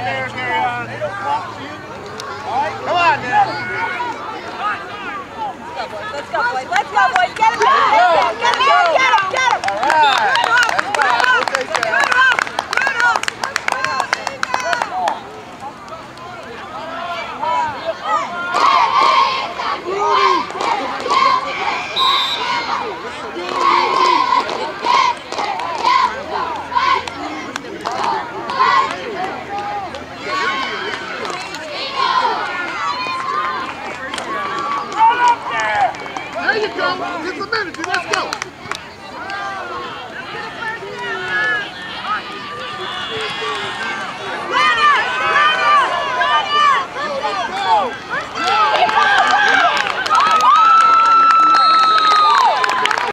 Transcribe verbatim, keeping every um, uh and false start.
there, Darion. Come on, now. Let's go, boys. Let's go, boys. Let's go, boys.